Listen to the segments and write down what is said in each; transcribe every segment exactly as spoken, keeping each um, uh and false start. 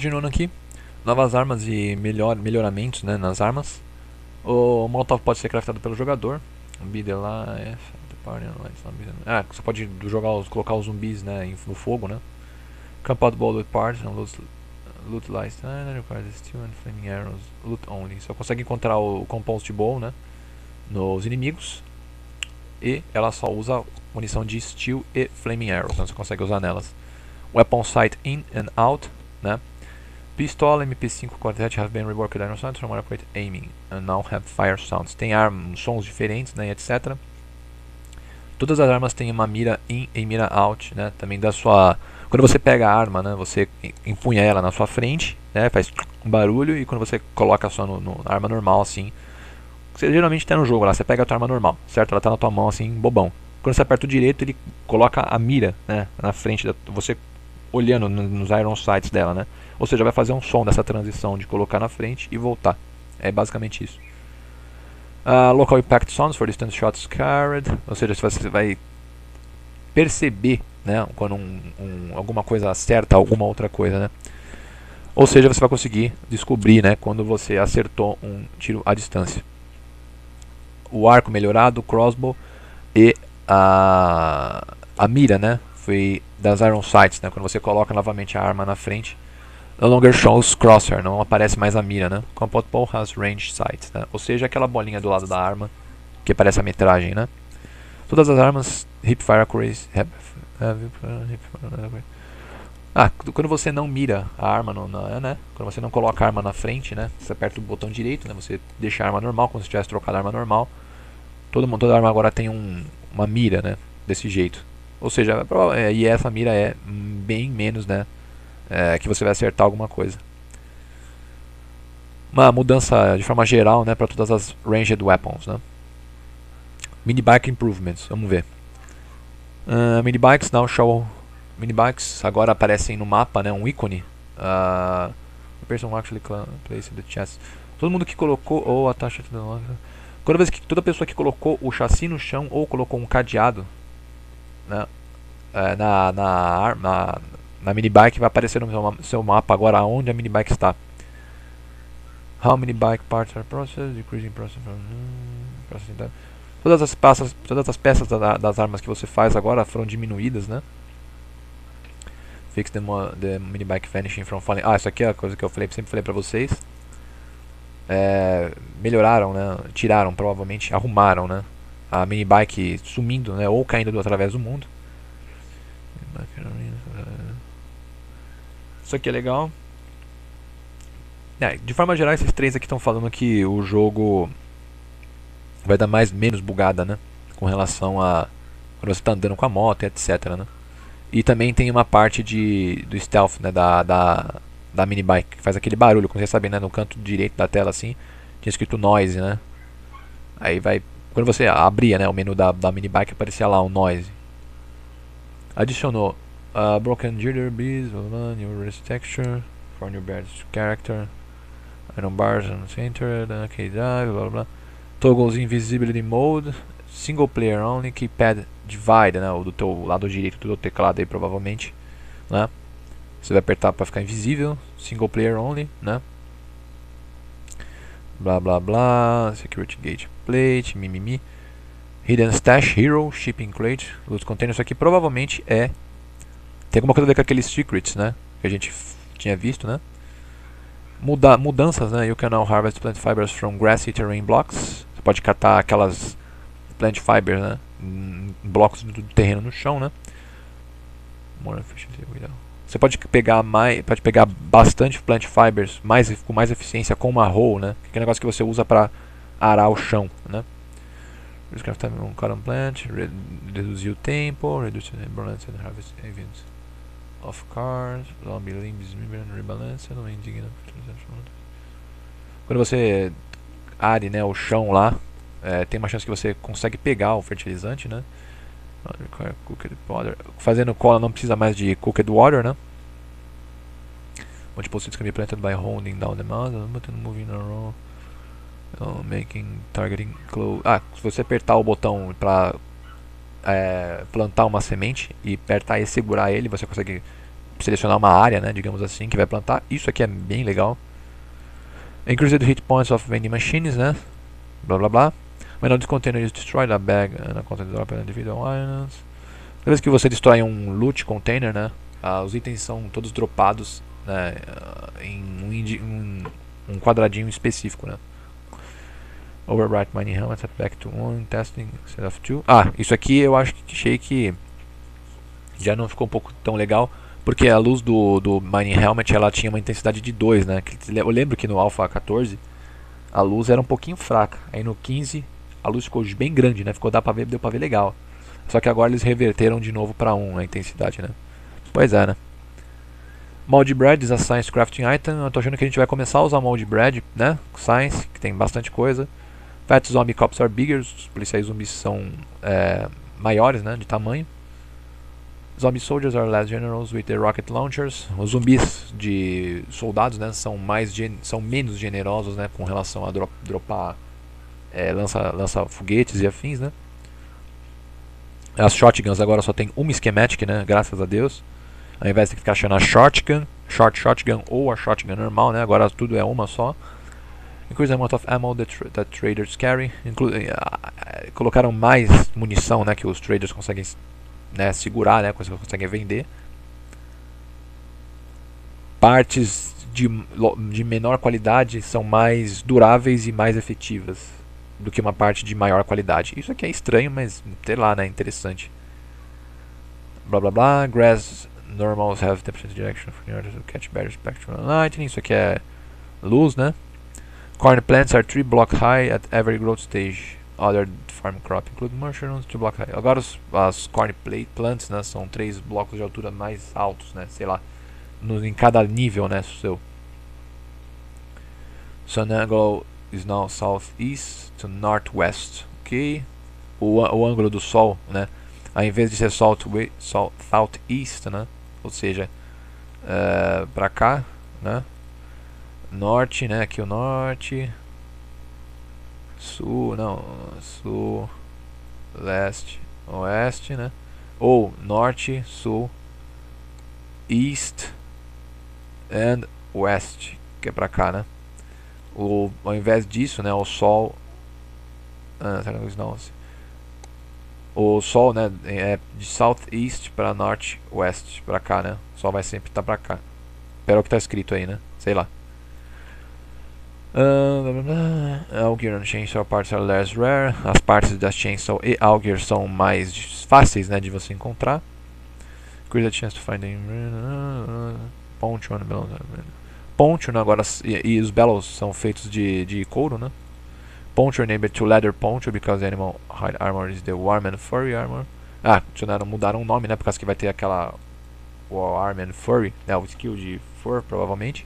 Continuando aqui, novas armas e melhor, melhoramentos, né, nas armas. O Molotov pode ser craftado pelo jogador. Be the life, the party, ah, você pode jogar os, colocar os zumbis, né, no fogo, né. Camp out ball with parts and loot, loot lights. Ah, requires steel and flaming arrows. Loot only. Só consegue encontrar o compost ball, né, nos inimigos. E ela só usa munição de steel e flaming arrows, então você consegue usar nelas. Weapon sight in and out, né. Pistola, M P cinco, Quartet have been reworked iron sounds from adequate aiming and now have fire sounds. Tem armas, sons diferentes, né, etcétera. Todas as armas têm uma mira in e mira out, né, também da sua... Quando você pega a arma, né, você empunha ela na sua frente, né, faz um barulho, e quando você coloca só no, no arma normal, assim, você geralmente tem no jogo lá, você pega a tua arma normal, certo? Ela tá na tua mão, assim, bobão. Quando você aperta o direito, ele coloca a mira, né, na frente, da, você olhando nos iron sights dela, né? Ou seja, vai fazer um som dessa transição de colocar na frente e voltar. É basicamente isso. Uh, local impact sounds for distance shots carried. Ou seja, você vai perceber, né, quando um, um, alguma coisa acerta alguma outra coisa, né? Ou seja, você vai conseguir descobrir, né, quando você acertou um tiro à distância. O arco melhorado, o crossbow e a, a mira, né, foi das iron sights, né, quando você coloca novamente a arma na frente. No longer shows crosshair, não aparece mais a mira, né? Compound ball has range sight, né? Ou seja, aquela bolinha do lado da arma que aparece a metragem, né? Todas as armas hipfire accuracy. Ah, quando você não mira a arma, no, na, né? Quando você não coloca a arma na frente, né? Você aperta o botão direito, né? Você deixa a arma normal, como se tivesse trocado a arma normal. Todo mundo, toda arma agora tem um, uma mira, né? Desse jeito. Ou seja, é, e essa mira é bem menos, né? É, que você vai acertar alguma coisa. Uma mudança de forma geral, né, para todas as ranged weapons, né. Mini bike improvements, vamos ver. Uh, mini bikes now show. Mini bikes agora aparecem no mapa, né, um ícone. Uh, the person actually placed the chassis. Todo mundo que colocou ou a taxa toda vez que toda pessoa que colocou o chassi no chão ou colocou um cadeado, né, uh, na na, na na mini bike, vai aparecer no seu, seu mapa agora onde a mini bike está. How many bike parts are processed? Decreasing process from processing time. Todas as peças, todas as peças da, das armas que você faz agora foram diminuídas, né? Fix the, the mini bike vanishing from falling. Ah, isso aqui é a coisa que eu falei, sempre falei pra vocês. É, melhoraram, né? Tiraram, provavelmente, arrumaram, né? A mini bike sumindo, né? Ou caindo do, através do mundo. Isso aqui é legal. É, de forma geral, esses três aqui estão falando que o jogo vai dar mais menos bugada, né? Com relação a quando você está andando com a moto, etc, né? E também tem uma parte de do stealth, né? Da, da, da mini bike, que faz aquele barulho, como vocês sabem, né? No canto direito da tela, assim, tinha escrito noise, né? Aí vai, quando você abria, né, o menu da, da mini bike, aparecia lá o noise. Adicionou Uh, broken girder bees, new wrist texture for new badge character, iron bars and center, okay, dive, blá blá. Toggles invisibility mode, single player only, keypad divide, né, o do teu lado direito do teclado aí provavelmente, né? Você vai apertar para ficar invisível, single player only, né? Blá blá blá, security gate plate, mimimi, hidden stash hero, shipping crate, loot container. Isso aqui provavelmente é tem alguma coisa a ver com aqueles secrets, né? Que a gente tinha visto, né? Muda, mudanças, né? You can now harvest plant fibers from grassy terrain blocks. Você pode catar aquelas plant fibers, né? Em blocos do terreno no chão, né? More efficiently. Você pode pegar mais, pode pegar bastante plant fibers, mais com mais eficiência com uma hoe, né? Que é um negócio que você usa para arar o chão, né? Reduce time on cotton plant, reduzir o tempo, reduce the balance and harvest events. Of cars, zombie limbs, rebalance, não é indigno. Quando você are, né, o chão lá, é, tem uma chance que você consegue pegar o fertilizante, né? Cooked water. Fazendo cola não precisa mais de cooked water, né? Multiple seeds can be planted by holding down the mouse, button moving around, uh, making targeting close. Ah, se você apertar o botão para É, plantar uma semente e apertar e segurar ele, você consegue selecionar uma área, né, digamos assim, que vai plantar. Isso aqui é bem legal. Increase the hit points of vending machines, né? Blá blá blá. When all this container is destroyed, a bag and a container drop individual items. Toda vez que você destrói um loot container, né? Ah, os itens são todos dropados, né, em um, um, um quadradinho específico, né? Overwrite mining helmet set back to one testing instead of two. Ah, isso aqui eu acho que achei que já não ficou um pouco tão legal, porque a luz do, do mining helmet ela tinha uma intensidade de dois, né? Eu lembro que no Alpha quatorze a luz era um pouquinho fraca, aí no quinze a luz ficou bem grande, né? Ficou dá pra ver, deu pra ver legal. Só que agora eles reverteram de novo para um a intensidade, né? Pois é, né? Mold Bread is a Science Crafting Item. Eu tô achando que a gente vai começar a usar Mold Bread, né? Science, que tem bastante coisa. Fat Zombie Cops are bigger. Os policiais zumbis são é, maiores, né? De tamanho. Zombie Soldiers are less generous with the rocket launchers. Os zumbis de soldados, né? São, mais são menos generosos, né? Com relação a dro dropar é, lança, lança foguetes e afins, né? As shotguns agora só tem uma schematic, né? Graças a Deus. Ao invés de ficar achando a shotgun, short shotgun ou a shotgun normal, né? Agora tudo é uma só. Increase the amount of ammo that, tra that traders carry. Inclu uh, colocaram mais munição, né? Que os traders conseguem, né, segurar, né? Conseguem vender. Partes de, de menor qualidade são mais duráveis e mais efetivas do que uma parte de maior qualidade. Isso aqui é estranho, mas sei lá, né? Interessante. Blá blá blá. Grass normals have ten percent direction for the to catch better spectrum lightning. Isso aqui é luz, né? Corn plants are three block high at every growth stage. Other farm crop include mushrooms, two block high. Agora os, as corn plants, né, são três blocos de altura mais altos, né? Sei lá, no, em cada nível, né? Seu. Sun angle is now southeast to northwest, ok? O, o ângulo do sol, né? Ao invés de ser south, south, southeast, né? Ou seja, uh, pra cá, né? Norte, né? Aqui o norte. Sul, não. Sul, leste, oeste, né? Ou norte, sul, east and west, que é pra cá, né? O, ao invés disso, né? O sol. Ah, não, o sol, né, é de southeast para northwest, para cá, né? O sol vai sempre estar tá para cá. Pera o que tá escrito aí, né? Sei lá. Uh, Auger and Chainsaw parts are less rare. As partes da Chainsaw e Auger são mais fáceis, né, de você encontrar. Increase the chance to find them. Poncho and bellows. Poncho, né, agora e, e os bellows são feitos de, de couro, né? Poncho named to leather poncho because animal hide armor is the warm and furry armor. Ah, adicionaram, mudaram o nome, né? Por causa que vai ter aquela warm and furry, né? O skill de fur, provavelmente.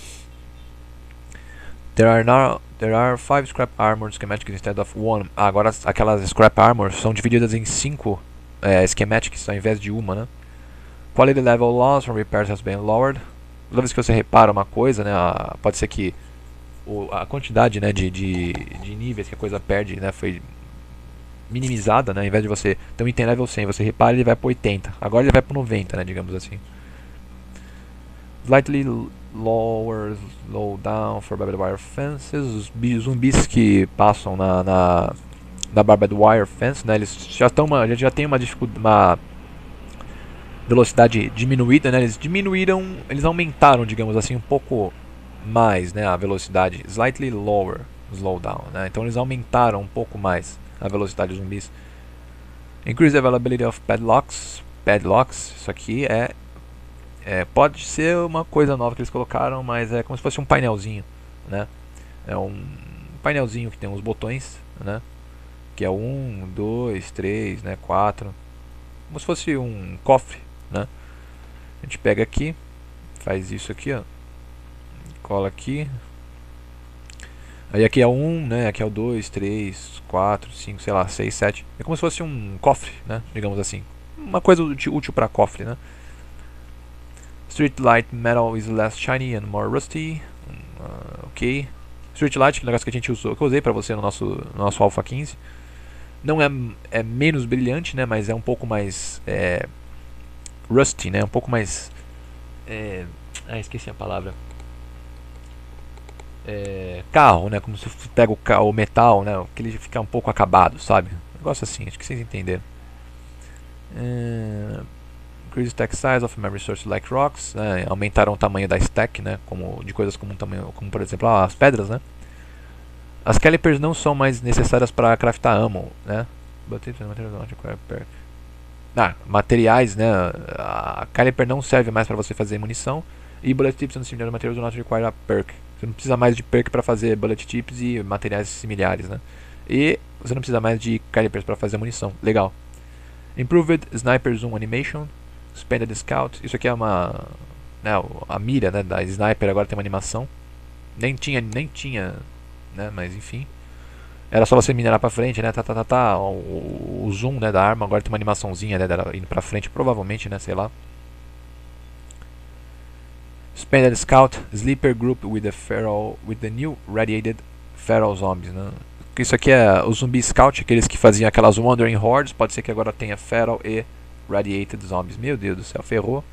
There are now there are five scrap armor schematics instead of one. Ah, agora aquelas scrap armor são divididas em cinco é, schematics ao invés de uma, né? Quality level loss from repairs has been lowered. Toda vez que você repara uma coisa, né? Ah, pode ser que O, a quantidade, né, de, de, de níveis que a coisa perde, né, foi minimizada, né, ao invés de você ter um item level cem, você repara, ele vai para oitenta, agora ele vai para noventa, né, digamos assim. Slightly lower slow down for barbed wire fences. Os zumbis que passam na, na, na barbed wire fence, né, eles já estão já, já tem uma dificuldade, uma velocidade diminuída, né, eles diminuíram, eles aumentaram, digamos assim, um pouco mais, né, a velocidade, slightly lower slowdown, né? Então eles aumentaram um pouco mais a velocidade dos zumbis. Increase the availability of padlocks. Padlocks, isso aqui é, é pode ser uma coisa nova que eles colocaram, mas é como se fosse um painelzinho, né? É um painelzinho que tem uns botões, né? Que é um, dois, três, né, quatro, como se fosse um cofre, né? A gente pega aqui, faz isso aqui, ó. Cola aqui. Aí aqui é o um, né? Aqui é o dois, três, quatro, cinco, sei lá, seis, sete. É como se fosse um cofre, né? Digamos assim. Uma coisa útil para cofre, né? Street light metal is less shiny and more rusty. Uh, ok. Street light, que é o negócio que a gente usou, que eu usei para você no nosso, no nosso Alpha quinze. Não é, é menos brilhante, né? Mas é um pouco mais é, rusty, né? Um pouco mais É, ah, esqueci a palavra. É, carro, né? Como se você pega o, ca- o metal, né? Que ele fica um pouco acabado, sabe? Um negócio assim, acho que vocês entenderam. É, increase stack size of memory source like rocks, né? Aumentaram o tamanho da stack, né? Como de coisas como tamanho, como por exemplo ah, as pedras, né? As calipers não são mais necessárias para craftar ammo, né? Ah, materiais, né? A caliper não serve mais para você fazer munição e bullet tips and similar materials do not require a perk. Você não precisa mais de perk para fazer bullet tips e materiais similares, né? E você não precisa mais de calipers para fazer munição. Legal. Improved Sniper Zoom Animation, Expanded Scout. Isso aqui é uma, né, a mira, né, da sniper agora tem uma animação. Nem tinha, nem tinha, né, mas enfim. Era só você minerar pra frente, né? Tá, tá, tá, tá. O, o zoom, né, da arma agora tem uma animaçãozinha, né, dela indo pra frente, provavelmente, né, sei lá. Expanded Scout, Sleeper Group with the feral, with the new radiated feral zombies, né? Isso aqui é o Zumbi Scout, aqueles que faziam aquelas Wandering Hordes. Pode ser que agora tenha feral e radiated zombies. Meu Deus do céu, ferrou.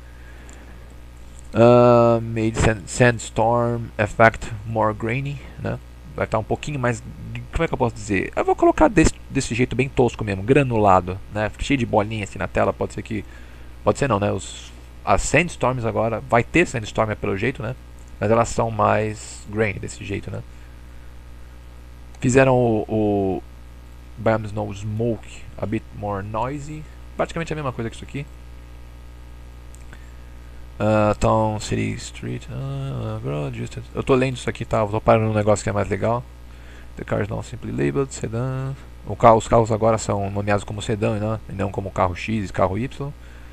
Uh, made sand, Sandstorm Effect more grainy, né? Vai estar um pouquinho mais. Como é que eu posso dizer? Eu vou colocar desse, desse jeito bem tosco mesmo, granulado, né? Cheio de bolinha assim na tela. Pode ser que. Pode ser não, né? Os, as Sandstorms agora. Vai ter Sandstorm pelo jeito, né? Mas elas são mais grainy desse jeito, né? Fizeram o, o Bam Snow Smoke a bit more noisy. Praticamente a mesma coisa que isso aqui. Uh, Town City Street. Uh, uh, eu tô lendo isso aqui, tá? Eu tô parando num negócio que é mais legal. The cars now simply labeled sedan. O carro, os carros agora são nomeados como sedã, né? E não como carro X e carro Y.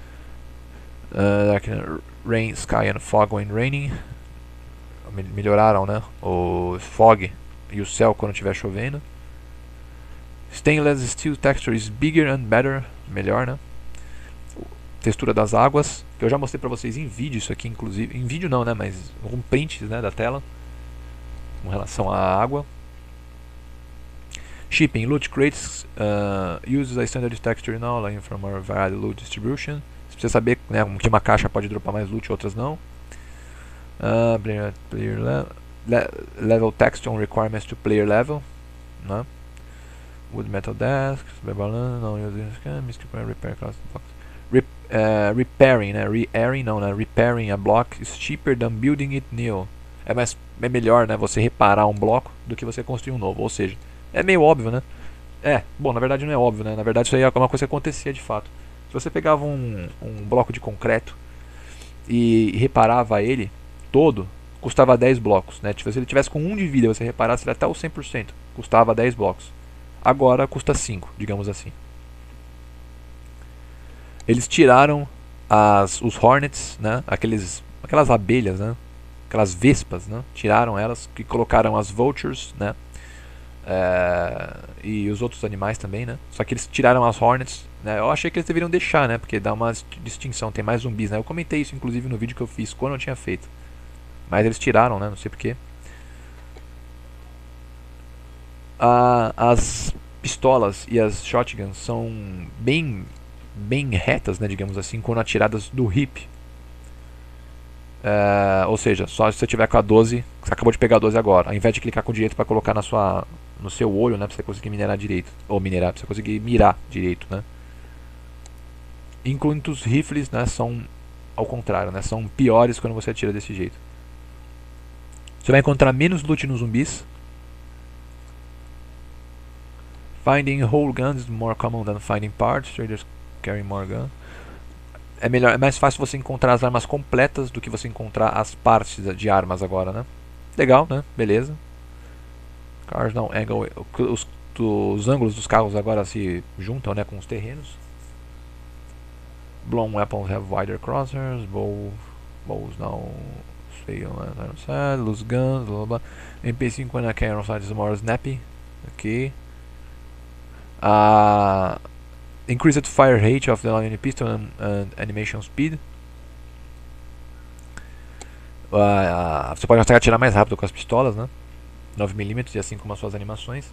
Uh, rain, Sky and Fog when raining. Melhoraram, né? O fog e o céu quando estiver chovendo. Stainless Steel Texture is bigger and better. Melhor, né? Textura das águas, que eu já mostrei pra vocês em vídeo isso aqui, inclusive. Em vídeo não, né? Mas um print, né, da tela com relação à água. Shipping. Loot crates uh, uses a standard texture now, like from our varied loot distribution. Você precisa saber, né, que uma caixa pode dropar mais loot e outras não. Uh, player, player le le level text on requirements to player level, né? Wood metal desks, não using repair class box. Rep, uh, repairing, né? Re-airing, não, né? Repairing a block is cheaper than building it new. É, mais, é melhor, né, você reparar um bloco do que você construir um novo. Ou seja, é meio óbvio, né? É, bom, na verdade não é óbvio, né? Na verdade isso aí é uma coisa que acontecia de fato. Se você pegava um, um bloco de concreto e reparava ele todo, custava dez blocos, né? Se ele tivesse com um de vida, você reparasse ele até o cem por cento, custava dez blocos. Agora custa cinco, digamos assim. Eles tiraram as, os Hornets, né? Aqueles, aquelas abelhas, né? Aquelas vespas, né? Tiraram elas, que colocaram as Vultures, né? É, e os outros animais também, né? Só que eles tiraram as Hornets, né? Eu achei que eles deveriam deixar, né? Porque dá uma distinção, tem mais zumbis, né? Eu comentei isso inclusive no vídeo que eu fiz quando eu tinha feito. Mas eles tiraram, né? Não sei porquê. Ah, as pistolas e as shotguns são bem bem retas, né, digamos assim, quando atiradas do hip. É, ou seja, só se você tiver com a doze, você acabou de pegar a doze agora, ao invés de clicar com o direito para colocar na sua, no seu olho, né, para você conseguir minerar direito, ou minerar, para você conseguir mirar direito, né. Incluindo os rifles, né, são ao contrário, né, são piores quando você atira desse jeito. Você vai encontrar menos loot nos zumbis. Finding whole guns is more common than finding parts. Traders carry more guns. É melhor, é mais fácil você encontrar as armas completas do que você encontrar as partes de armas agora, né? Legal, né? Beleza. Cars now angle, os, os ângulos dos carros agora se juntam, né, com os terrenos. Blown weapons have wider crosshairs. Bow, bows now fail on the side. Loose guns, blá blá. M P cinco when a cannon side is more snappy. Ok. Uh, increased fire rate of the line pistol and, and animation speed. Uh, uh, você pode conseguir atirar mais rápido com as pistolas, né? nove milímetros e assim como as suas animações.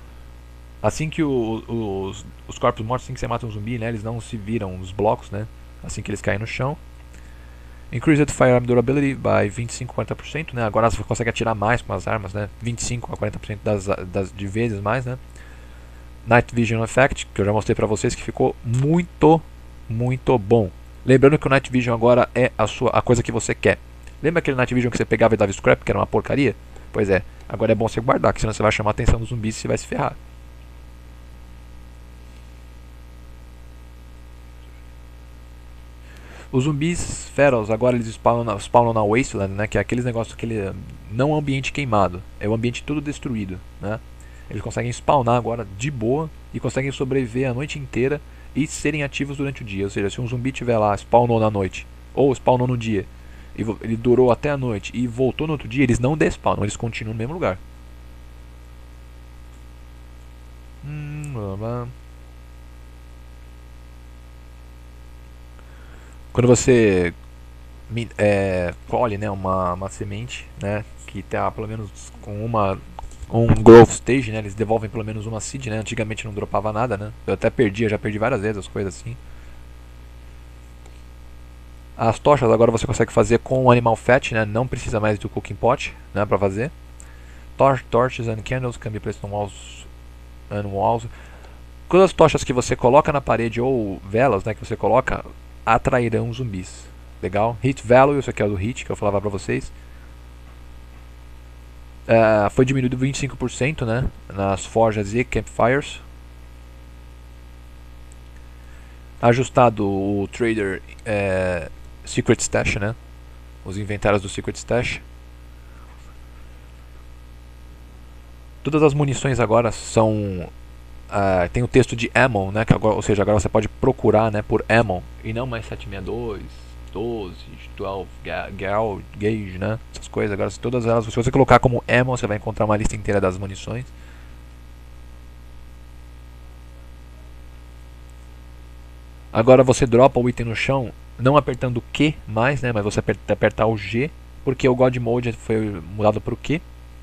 Assim que o, os, os corpos mortos, assim que você mata um zumbi, né, eles não se viram os blocos, né? assim que eles caem no chão. Increased Firearm Durability by vinte e cinco a quarenta por cento, né? Agora você consegue atirar mais com as armas, né? vinte e cinco a quarenta por cento das, das, de vezes mais, né? Night Vision Effect, que eu já mostrei pra vocês, que ficou muito, muito bom. Lembrando que o Night Vision agora é a, sua, a coisa que você quer. Lembra aquele Night Vision que você pegava e dava scrap, que era uma porcaria? Pois é, agora é bom você guardar, que senão você vai chamar a atenção dos zumbis e você vai se ferrar. Os zumbis feroz agora eles spawnam na, spawnam na Wasteland, né? Que é aqueles negócios, aquele não ambiente queimado, é o ambiente tudo destruído, né? Eles conseguem spawnar agora de boa e conseguem sobreviver a noite inteira e serem ativos durante o dia. Ou seja, se um zumbi estiver lá, spawnou na noite ou spawnou no dia, e ele durou até a noite e voltou no outro dia, eles não despawnam, eles continuam no mesmo lugar. Hum, blá, blá. Quando você é, colhe, né, uma, uma semente, né, que está pelo menos com uma um growth stage, né, eles devolvem pelo menos uma seed, né, antigamente não dropava nada, né, eu até perdi, eu já perdi várias vezes as coisas assim. As tochas agora você consegue fazer com animal fat, né, não precisa mais do cooking pot, né, para fazer. Torch, torches and candles can be placed on walls and walls. Todas as tochas que você coloca na parede ou velas, né, que você coloca, atrairão zumbis. Legal? Hit value, isso aqui é do hit que eu falava pra vocês. Uh, foi diminuído vinte e cinco por cento, né, nas forjas e campfires. Ajustado o trader é, secret stash, né, os inventários do secret stash. Todas as munições agora são Uh, tem o texto de ammo, né, que agora, ou seja, agora você pode procurar, né, por ammo e não mais sete sessenta e dois, doze, doze gal, gauge, né, essas coisas. Agora todas elas, se você colocar como ammo, você vai encontrar uma lista inteira das munições. Agora você dropa o item no chão, não apertando o Q mais, né, mas você aperta, apertar o G, porque o God Mode foi mudado para o Q.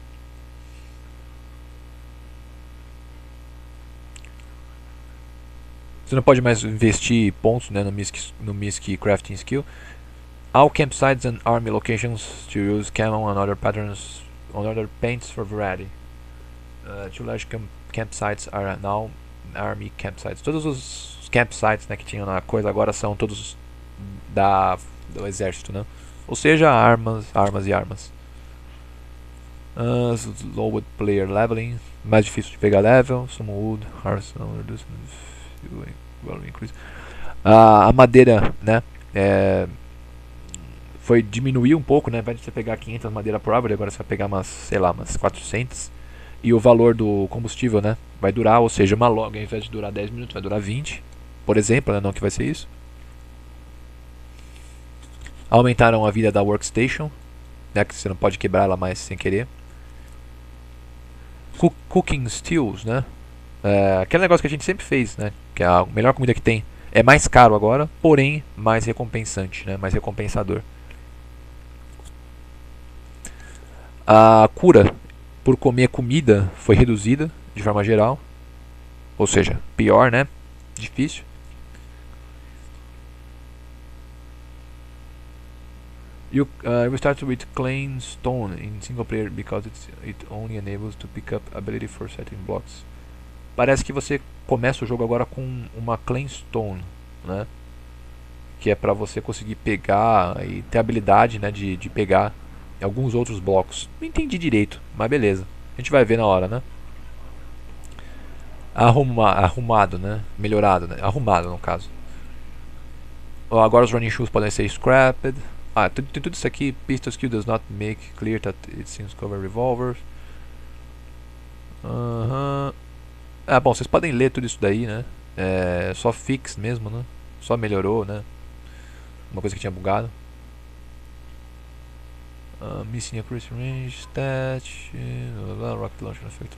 Você não pode mais investir pontos, né, no Misk, no Misk Crafting Skill. All campsites and army locations to use camo and other patterns on other paints for variety. Uh, two large camp campsites are now army campsites. Todos os campsites, né, que tinham na coisa agora são todos da, do exército, né? Ou seja, armas, armas e armas. Uh, low player leveling, mais difícil de pegar level. Some wood, arsenal, reduce. A, a madeira, né, é, foi diminuir um pouco, né, ao invés de você pegar quinhentas madeira por árvore, agora você vai pegar umas, sei lá, umas quatrocentas. E o valor do combustível, né, vai durar, ou seja, uma log, ao invés de durar dez minutos, vai durar vinte, por exemplo, né, não que vai ser isso. Aumentaram a vida da workstation, né, que você não pode quebrar ela mais sem querer. Cook, cooking steels, né, é, aquele negócio que a gente sempre fez, né, que é a melhor comida que tem. É mais caro agora, porém mais recompensante, né, mais recompensador. A cura por comer comida foi reduzida de forma geral, ou seja, pior, né, difícil. You uh, will start with Clean Stone in single player because it's, it only enables to pick up ability for setting blocks. Parece que você começa o jogo agora com uma Clean Stone, né? Que é para você conseguir pegar e ter habilidade, né, de, de pegar alguns outros blocos. Não entendi direito, mas beleza. A gente vai ver na hora, né? Arruma, arrumado, né? Melhorado, né? Arrumado no caso. Agora os running shoes podem ser scrapped. Ah, tem, tem tudo isso aqui. Pistol skill does not make clear that it seems cover revolvers. Aham. Uh-huh. Ah, bom, vocês podem ler tudo isso daí, né? É só fix mesmo, né? Só melhorou, né? Uma coisa que tinha bugado. Uh, missing accuracy range, stat, blá blá, rocket launcher effect,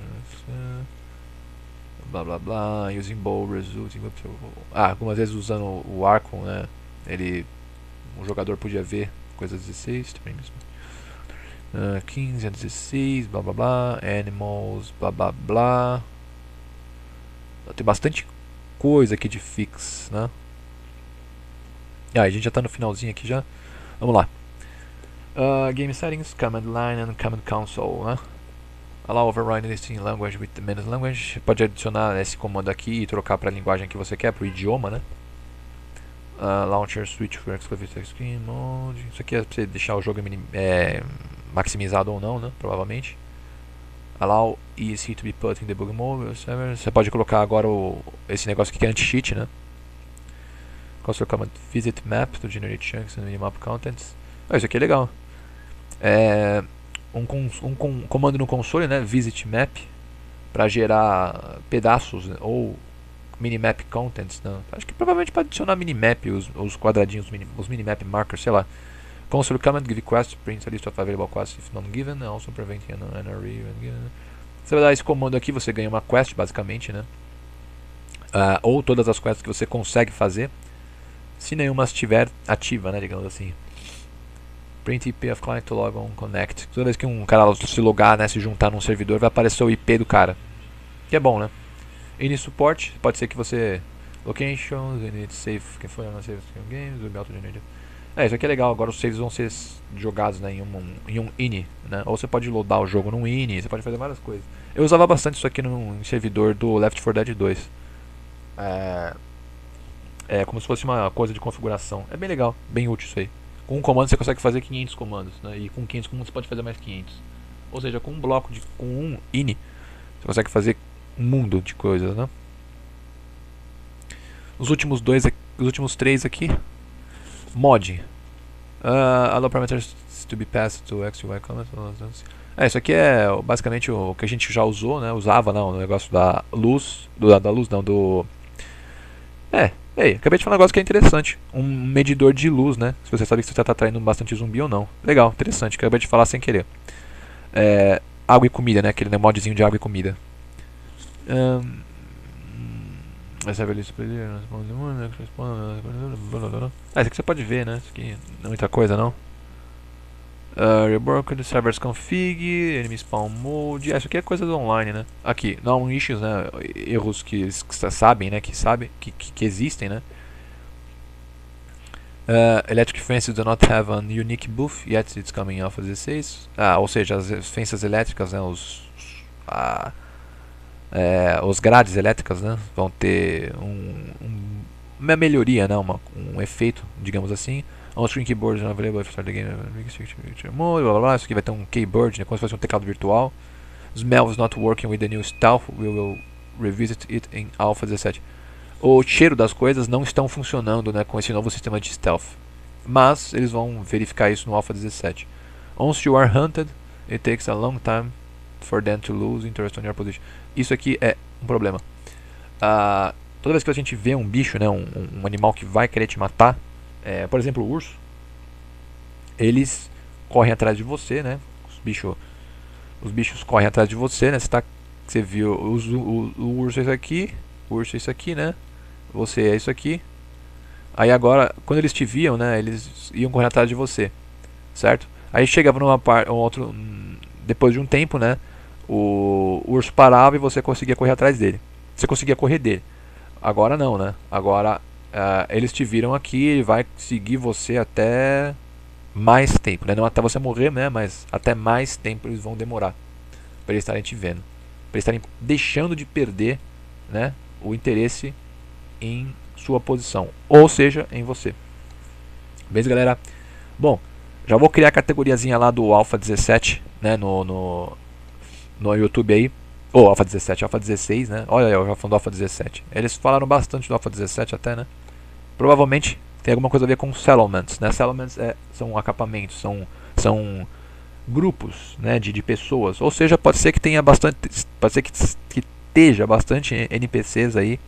blá blá blá, using bow resulting. Ah, algumas vezes usando o arco, né? Ele, o jogador podia ver coisas dezesseis, uh, quinze a dezesseis, blá blá blá, animals, blá blá blá. Tem bastante coisa aqui de fix, né? Ah, a gente já está no finalzinho aqui já. Vamos lá. Uh, game settings, command line and command console, né? Allow override listing language with the menos language. Pode adicionar esse comando aqui e trocar para a linguagem que você quer, para o idioma, né? Uh, launcher switch for exclusive screen mode. Isso aqui é para você deixar o jogo é, maximizado ou não, né? Provavelmente. Allow E C to be put in debug mode. Você pode colocar agora o, esse negócio aqui que é anti-cheat, né? Console command visit map to generate chunks and minimap contents. Ah, isso aqui é legal. É, um, um, um comando no console, né? Visit map, para gerar pedaços, né? Ou minimap contents, né? Acho que provavelmente para adicionar minimap, os, os quadradinhos, mini, os minimap markers, sei lá. Console command give quest print a list of available quests if not given, also preventing an N R E when given. Você vai dar esse comando aqui, você ganha uma quest basicamente, né? Uh, ou todas as quests que você consegue fazer, se nenhuma estiver ativa, né? Digamos assim. Print I P of client to log on connect. Toda vez que um cara se logar, né, se juntar num servidor, vai aparecer o I P do cara. Que é bom, né? Ini support, pode ser que você locations, init save, quem for na save games, o auto generated. É, isso aqui é legal. Agora os saves vão ser jogados, né, em um em um ini, né? Ou você pode loadar o jogo num ini, você pode fazer várias coisas. Eu usava bastante isso aqui no servidor do Left four Dead dois. É, é como se fosse uma coisa de configuração. É bem legal, bem útil isso aí. Com um comando você consegue fazer quinhentos comandos, né? E com quinhentos comandos você pode fazer mais quinhentos. Ou seja, com um bloco de com um ini você consegue fazer um mundo de coisas, né? Os últimos dois, os últimos três aqui. Mod. Uh, allow parameters to be passed to X Y comments. É, isso aqui é basicamente o que a gente já usou, né? Usava, não, o negócio da luz, do, da luz não, do... É, ei, acabei de falar um negócio que é interessante. Um medidor de luz, né? Se você sabe que você está atraindo bastante zumbi ou não. Legal, interessante, acabei de falar sem querer. É, água e comida, né? Aquele modzinho de água e comida. Um, essa é a lista. Ah, isso aqui você pode ver, né? Isso aqui não é muita coisa, não. Uh, Reworked, Servers Config, Enemy Spawn Mode. Ah, isso aqui é coisa do online, né? Aqui, não issues, né? Erros que eles sabem, né? Que sabem, que, que, que existem, né? Uh, electric fences do not have an unique buff yet it's coming Alpha dezesseis. Ah, ou seja, as fences elétricas, né? Os... Ah, É, os grades elétricas, né, vão ter um, um, uma melhoria, né, uma, um efeito, digamos assim. On screen keyboard available for the game. Blá, blá, blá. Isso aqui vai ter um keyboard, né, como se fosse um teclado virtual. Smell is not working with the new stealth. We will revisit it in Alpha dezessete. O cheiro das coisas não estão funcionando, né, com esse novo sistema de stealth, mas eles vão verificar isso no Alpha dezessete. Once you are hunted, it takes a long time for them to lose interest on your position. Isso aqui é um problema. Uh, toda vez que a gente vê um bicho, né, um, um animal que vai querer te matar, é, por exemplo o urso, eles correm atrás de você, né? Os bichos, os bichos correm atrás de você, né? Você, tá, você viu o, o, o urso é isso aqui, o urso é isso aqui, né? Você é isso aqui. Aí agora, quando eles te viam, né, eles iam correr atrás de você, certo? Aí chegava numa parte, um outro, depois de um tempo, né? O, o urso parava e você conseguia correr atrás dele. Você conseguia correr dele. Agora não, né? Agora uh, eles te viram aqui, ele vai seguir você até mais tempo, né? Não até você morrer, né? Mas até mais tempo eles vão demorar para eles estarem te vendo, para eles estarem deixando de perder, né, o interesse em sua posição, ou seja, em você. Beleza, galera? Bom, já vou criar a categoriazinha lá do Alpha dezessete, né, no, no no YouTube aí, ou oh, Alpha dezessete, Alpha dezesseis, né? Olha aí, eu já falando do Alpha dezessete. Eles falaram bastante do Alpha dezessete até, né? Provavelmente tem alguma coisa a ver com settlements, né? Settlements é, são acampamentos, são, são grupos, né, de, de pessoas. Ou seja, pode ser que tenha bastante, pode ser que, que esteja bastante N P Cs aí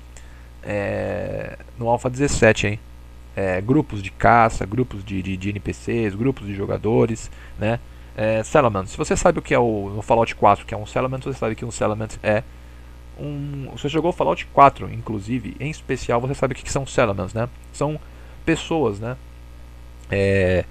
é, no Alpha dezessete, hein? É, grupos de caça, grupos de, de, de N P Cs, grupos de jogadores, né? É, settlement. Se você sabe o que é o no Fallout quatro, que é um settlement, você sabe que um settlement é um... Se você jogou Fallout quatro, inclusive, em especial, você sabe o que são settlements, né? São pessoas, né? É,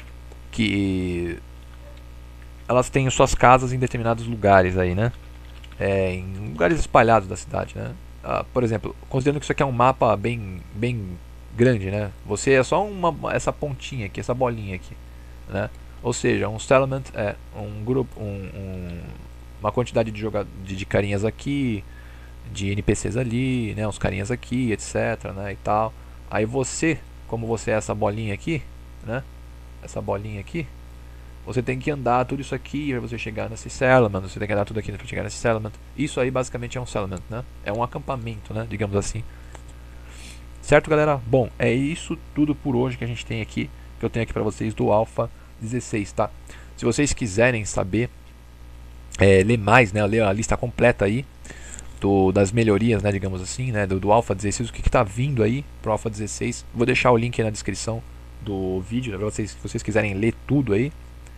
que elas têm suas casas em determinados lugares aí, né? É, em lugares espalhados da cidade, né? Ah, por exemplo, considerando que isso aqui é um mapa bem, bem grande, né? Você é só uma, essa pontinha aqui, essa bolinha aqui, né? Ou seja, um settlement é um grupo, um, um, uma quantidade de, joga de, de carinhas aqui, de N P Cs ali, né? Uns carinhas aqui, etc, né? E tal. Aí você, como você é essa bolinha aqui, né? Essa bolinha aqui, você tem que andar tudo isso aqui para você chegar nesse settlement. Você tem que andar tudo aqui para chegar nesse settlement. Isso aí basicamente é um settlement, né? É um acampamento, né? Digamos assim. Certo, galera? Bom, é isso tudo por hoje que a gente tem aqui, que eu tenho aqui para vocês do Alpha dezesseis, tá? Se vocês quiserem saber, é, ler mais, né? Ler a lista completa aí do, das melhorias, né? Digamos assim, né? Do, do Alpha dezesseis, o que está vindo aí pro Alpha dezesseis. Vou deixar o link aí na descrição do vídeo, né, para vocês, se vocês quiserem ler tudo aí.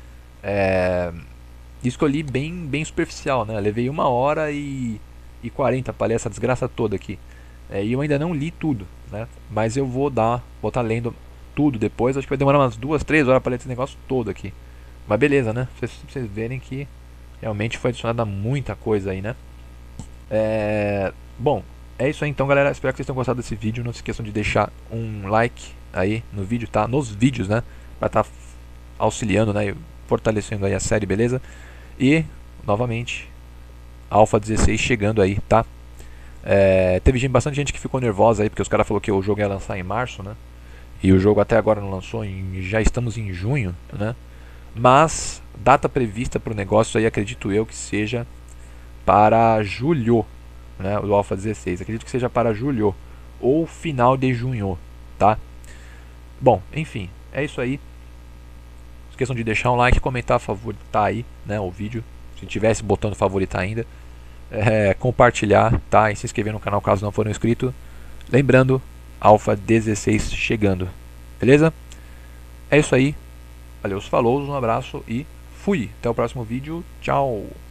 É, isso que eu li bem, bem superficial, né? Levei uma hora e, e quarenta para ler essa desgraça toda aqui. É, e eu ainda não li tudo, né? Mas eu vou dar, vou estar tá lendo tudo depois. Acho que vai demorar umas duas, três horas para ler esse negócio todo aqui. Mas beleza, né? Pra vocês, vocês verem que realmente foi adicionada muita coisa aí, né? É, bom, é isso aí então, galera. Espero que vocês tenham gostado desse vídeo. Não se esqueçam de deixar um like aí no vídeo, tá? Nos vídeos, né? Pra estar tá auxiliando, né? Fortalecendo aí a série, beleza? E, novamente, Alpha dezesseis chegando aí, tá? É, teve gente, bastante gente que ficou nervosa aí, porque os caras falaram que o jogo ia lançar em março, né? E o jogo até agora não lançou, em, já estamos em junho, né? Mas, data prevista para o negócio aí, acredito eu que seja para julho, né? O Alpha dezesseis, acredito que seja para julho ou final de junho, tá? Bom, enfim, é isso aí. Não esqueçam de deixar um like, comentar, favoritar aí, né, o vídeo, se tivesse botando favoritar ainda. É, compartilhar, tá? E se inscrever no canal caso não for inscrito. Lembrando, Alpha dezesseis chegando. Beleza? É isso aí. Valeu, falou, um abraço e fui. Até o próximo vídeo. Tchau.